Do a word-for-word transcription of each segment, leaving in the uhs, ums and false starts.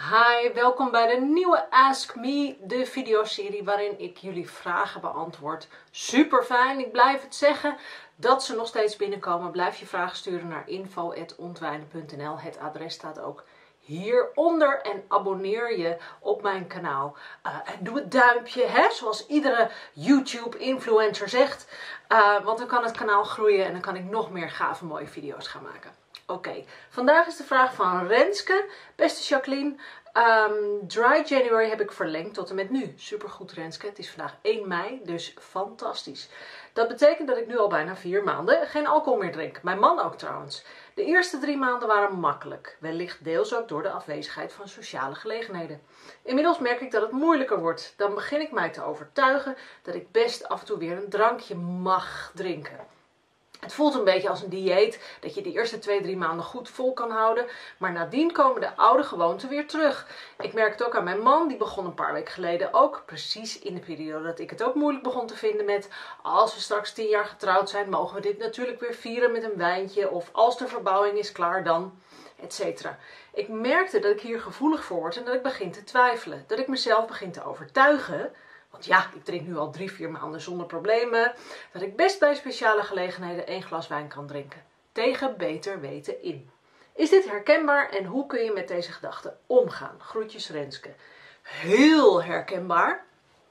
Hi, welkom bij de nieuwe Ask Me, de videoserie waarin ik jullie vragen beantwoord. Super fijn, ik blijf het zeggen dat ze nog steeds binnenkomen. Blijf je vragen sturen naar info at ontwijnen punt n l. Het adres staat ook hieronder en abonneer je op mijn kanaal. Uh, en doe het duimpje, hè, zoals iedere YouTube-influencer zegt. Uh, want dan kan het kanaal groeien en dan kan ik nog meer gave mooie video's gaan maken. Oké, okay. Vandaag is de vraag van Renske. Beste Jacqueline, um, Dry January heb ik verlengd tot en met nu. Supergoed Renske, het is vandaag één mei, dus fantastisch. Dat betekent dat ik nu al bijna vier maanden geen alcohol meer drink. Mijn man ook trouwens. De eerste drie maanden waren makkelijk. Wellicht deels ook door de afwezigheid van sociale gelegenheden. Inmiddels merk ik dat het moeilijker wordt. Dan begin ik mij te overtuigen dat ik best af en toe weer een drankje mag drinken. Het voelt een beetje als een dieet, dat je de eerste twee, drie maanden goed vol kan houden. Maar nadien komen de oude gewoonten weer terug. Ik merk het ook aan mijn man, die begon een paar weken geleden ook. Precies in de periode dat ik het ook moeilijk begon te vinden met... als we straks tien jaar getrouwd zijn, mogen we dit natuurlijk weer vieren met een wijntje. Of als de verbouwing is klaar dan, et cetera. Ik merkte dat ik hier gevoelig voor word en dat ik begin te twijfelen. Dat ik mezelf begin te overtuigen... Want ja, ik drink nu al drie, vier maanden zonder problemen. Dat ik best bij speciale gelegenheden één glas wijn kan drinken. Tegen beter weten in. Is dit herkenbaar en hoe kun je met deze gedachten omgaan? Groetjes Renske. Heel herkenbaar.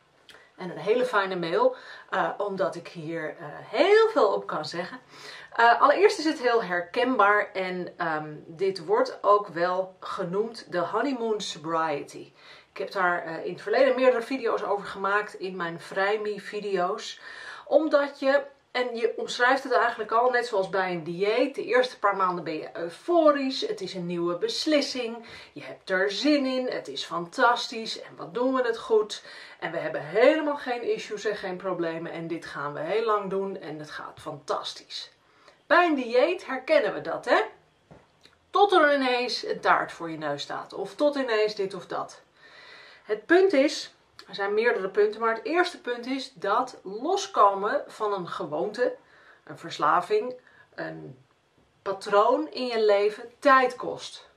En een hele fijne mail. Uh, omdat ik hier uh, heel veel op kan zeggen. Uh, allereerst is het heel herkenbaar. En um, dit wordt ook wel genoemd de honeymoon sobriety. Ik heb daar uh, in het verleden meerdere video's over gemaakt in mijn Vrijme video's. Omdat je, en je omschrijft het eigenlijk al, net zoals bij een dieet. De eerste paar maanden ben je euforisch. Het is een nieuwe beslissing. Je hebt er zin in. Het is fantastisch. En wat doen we het goed. En we hebben helemaal geen issues en geen problemen. En dit gaan we heel lang doen. En het gaat fantastisch. Bij een dieet herkennen we dat, hè? Tot er ineens een taart voor je neus staat. Of tot ineens dit of dat. Het punt is, er zijn meerdere punten, maar het eerste punt is dat loskomen van een gewoonte, een verslaving, een patroon in je leven tijd kost.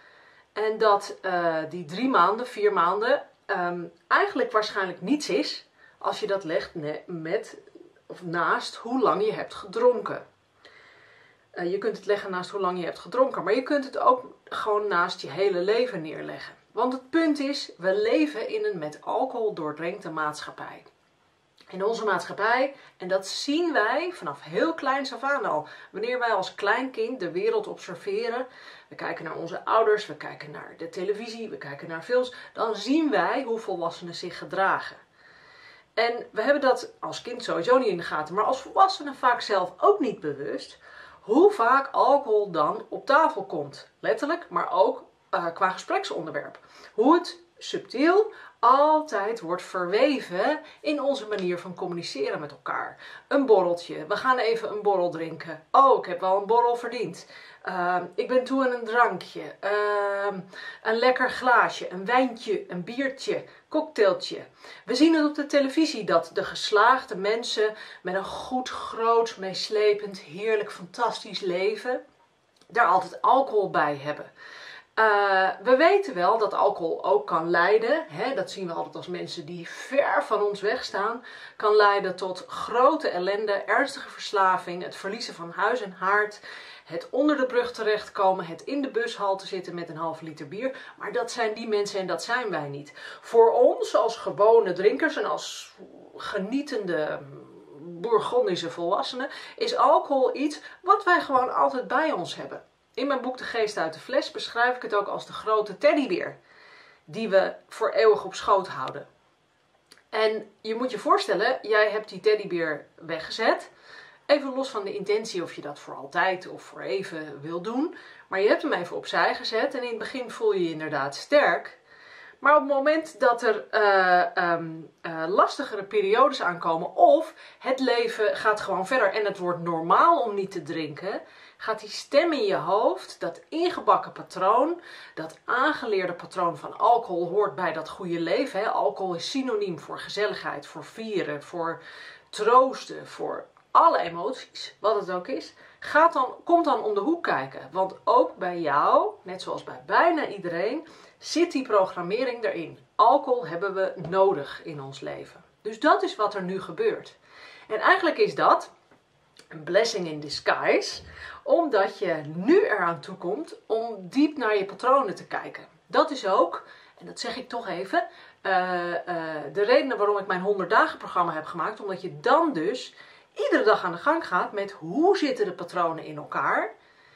En dat uh, die drie maanden, vier maanden um, eigenlijk waarschijnlijk niets is als je dat legt met of naast hoe lang je hebt gedronken. Uh, je kunt het leggen naast hoe lang je hebt gedronken, maar je kunt het ook gewoon naast je hele leven neerleggen. Want het punt is, we leven in een met alcohol doordrenkte maatschappij. In onze maatschappij, en dat zien wij vanaf heel kleins af aan al. Wanneer wij als klein kind de wereld observeren, we kijken naar onze ouders, we kijken naar de televisie, we kijken naar films, dan zien wij hoe volwassenen zich gedragen. En we hebben dat als kind sowieso niet in de gaten, maar als volwassenen vaak zelf ook niet bewust, hoe vaak alcohol dan op tafel komt. Letterlijk, maar ook Uh, qua gespreksonderwerp. Hoe het subtiel altijd wordt verweven in onze manier van communiceren met elkaar. Een borreltje. We gaan even een borrel drinken. Oh, ik heb wel een borrel verdiend. Uh, ik ben toe aan een drankje. Uh, een lekker glaasje. Een wijntje. Een biertje. Cocktailtje. We zien het op de televisie dat de geslaagde mensen met een goed, groot, meeslepend, heerlijk, fantastisch leven daar altijd alcohol bij hebben. Uh, we weten wel dat alcohol ook kan leiden, hè, dat zien we altijd als mensen die ver van ons wegstaan, kan leiden tot grote ellende, ernstige verslaving, het verliezen van huis en haard, het onder de brug terechtkomen, het in de bushalte zitten met een half liter bier. Maar dat zijn die mensen en dat zijn wij niet. Voor ons als gewone drinkers en als genietende Bourgondische volwassenen is alcohol iets wat wij gewoon altijd bij ons hebben. In mijn boek De Geest uit de Fles beschrijf ik het ook als de grote teddybeer die we voor eeuwig op schoot houden. En je moet je voorstellen, jij hebt die teddybeer weggezet. Even los van de intentie of je dat voor altijd of voor even wil doen. Maar je hebt hem even opzij gezet en in het begin voel je je inderdaad sterk. Maar op het moment dat er uh, um, uh, lastigere periodes aankomen of het leven gaat gewoon verder en het wordt normaal om niet te drinken, gaat die stem in je hoofd, dat ingebakken patroon, dat aangeleerde patroon van alcohol hoort bij dat goede leven. Hè? Alcohol is synoniem voor gezelligheid, voor vieren, voor troosten, voor alle emoties, wat het ook is. Gaat dan, komt dan om de hoek kijken. Want ook bij jou, net zoals bij bijna iedereen, zit die programmering erin. Alcohol hebben we nodig in ons leven. Dus dat is wat er nu gebeurt. En eigenlijk is dat een blessing in disguise, omdat je nu eraan toe komt om diep naar je patronen te kijken. Dat is ook, en dat zeg ik toch even, uh, uh, de reden waarom ik mijn honderd dagen programma heb gemaakt. Omdat je dan dus iedere dag aan de gang gaat met hoe zitten de patronen in elkaar.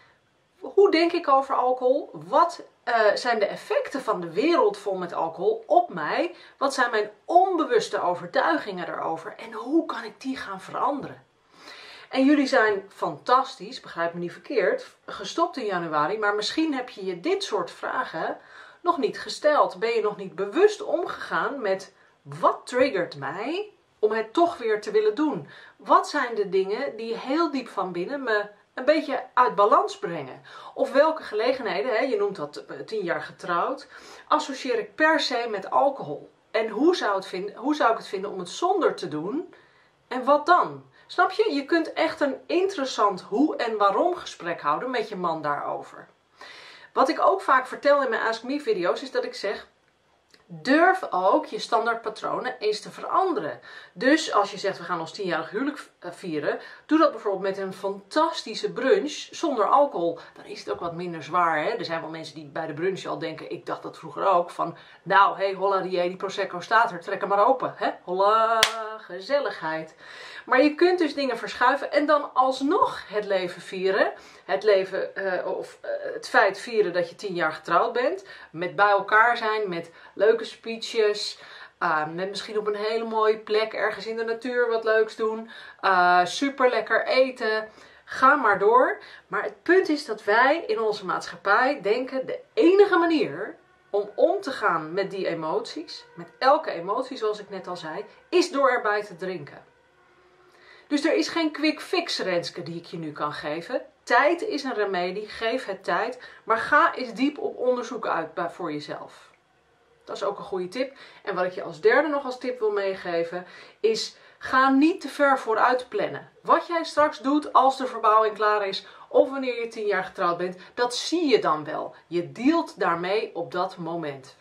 Hoe denk ik over alcohol? Wat uh, zijn de effecten van de wereld vol met alcohol op mij? Wat zijn mijn onbewuste overtuigingen daarover? En hoe kan ik die gaan veranderen? En jullie zijn fantastisch, begrijp me niet verkeerd, gestopt in januari. Maar misschien heb je je dit soort vragen nog niet gesteld. Ben je nog niet bewust omgegaan met wat triggert mij om het toch weer te willen doen? Wat zijn de dingen die heel diep van binnen me een beetje uit balans brengen? Of welke gelegenheden, hè, je noemt dat tien jaar getrouwd, associeer ik per se met alcohol? En hoe zou, het vinden, hoe zou ik het vinden om het zonder te doen? En wat dan? Snap je? Je kunt echt een interessant hoe en waarom gesprek houden met je man daarover. Wat ik ook vaak vertel in mijn Ask Me video's is dat ik zeg, durf ook je standaardpatronen eens te veranderen. Dus als je zegt we gaan ons tienjarig huwelijk vieren, doe dat bijvoorbeeld met een fantastische brunch zonder alcohol. Dan is het ook wat minder zwaar. Hè? Er zijn wel mensen die bij de brunch al denken, ik dacht dat vroeger ook, van nou hé hey, holla die, die prosecco staat er, trek hem maar open. Hè? Holla, gezelligheid. Maar je kunt dus dingen verschuiven en dan alsnog het leven vieren. Het leven, uh, of uh, het feit vieren dat je tien jaar getrouwd bent. Met bij elkaar zijn, met leuke speeches. Uh, met misschien op een hele mooie plek ergens in de natuur wat leuks doen. Uh, super lekker eten. Ga maar door. Maar het punt is dat wij in onze maatschappij denken de enige manier om om te gaan met die emoties, met elke emotie zoals ik net al zei, is door erbij te drinken. Dus er is geen quick fix, Renske, die ik je nu kan geven. Tijd is een remedie, geef het tijd, maar ga eens diep op onderzoek uit voor jezelf. Dat is ook een goede tip. En wat ik je als derde nog als tip wil meegeven, is ga niet te ver vooruit plannen. Wat jij straks doet als de verbouwing klaar is, of wanneer je tien jaar getrouwd bent, dat zie je dan wel. Je dealt daarmee op dat moment.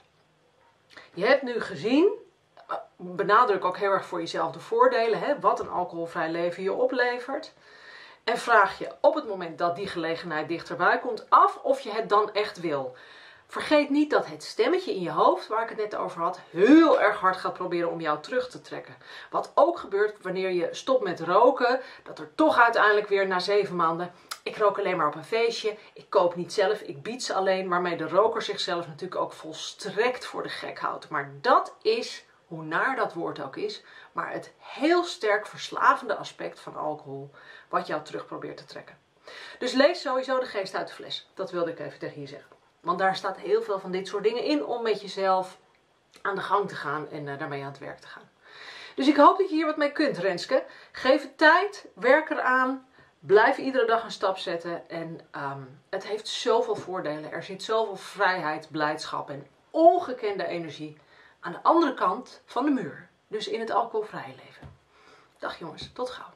Je hebt nu gezien, benadruk ook heel erg voor jezelf de voordelen, hè, wat een alcoholvrij leven je oplevert. En vraag je op het moment dat die gelegenheid dichterbij komt af of je het dan echt wil. Vergeet niet dat het stemmetje in je hoofd, waar ik het net over had, heel erg hard gaat proberen om jou terug te trekken. Wat ook gebeurt wanneer je stopt met roken, dat er toch uiteindelijk weer na zeven maanden, ik rook alleen maar op een feestje, ik koop niet zelf, ik bied ze alleen, waarmee de roker zichzelf natuurlijk ook volstrekt voor de gek houdt. Maar dat is, hoe naar dat woord ook is, maar het heel sterk verslavende aspect van alcohol, wat jou terug probeert te trekken. Dus lees sowieso De Geest uit de Fles. Dat wilde ik even tegen je zeggen. Want daar staat heel veel van dit soort dingen in om met jezelf aan de gang te gaan en uh, daarmee aan het werk te gaan. Dus ik hoop dat je hier wat mee kunt, Renske. Geef het tijd, werk eraan, blijf iedere dag een stap zetten. En um, het heeft zoveel voordelen. Er zit zoveel vrijheid, blijdschap en ongekende energie aan de andere kant van de muur. Dus in het alcoholvrije leven. Dag jongens, tot gauw.